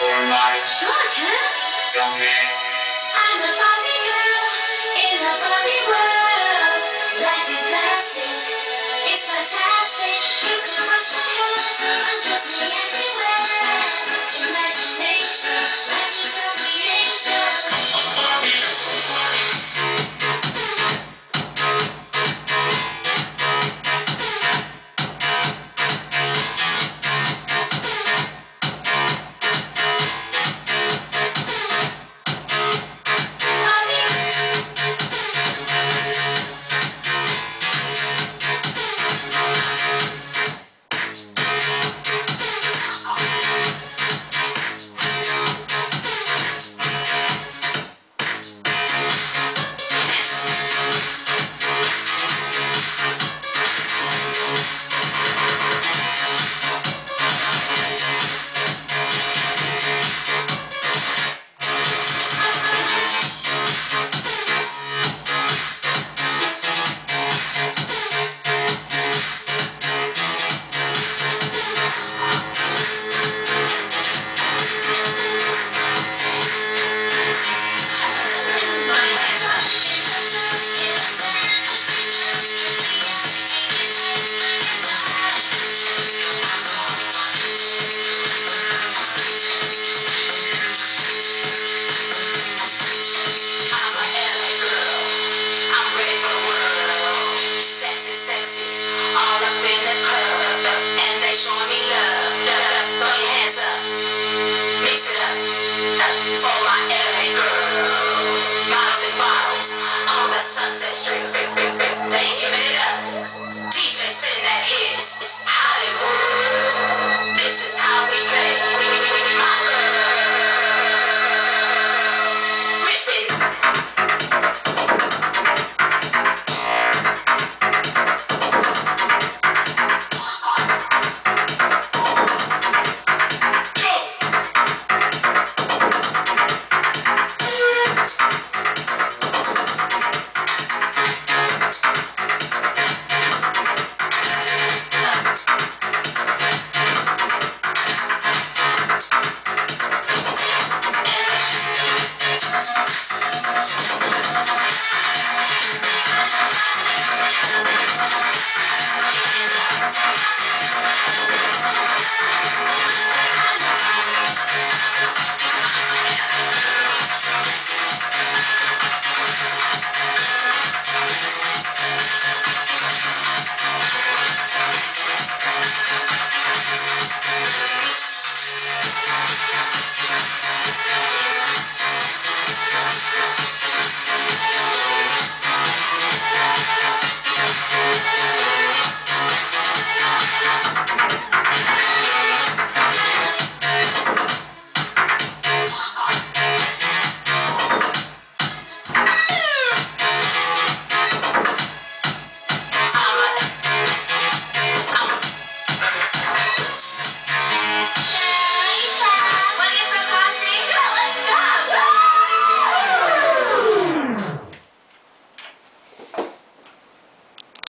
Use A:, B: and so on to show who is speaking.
A: for life.
B: Sure I can.
A: Tell me.
B: I'm a Barbie girl in a Barbie world. Life in plastic, it's fantastic. You can brush my hair, undress me everywhere. Imagination, magical creation. Showing me love, throw your hands up, mix it up, for my LA girl. Models and bottles on the Sunset Strip.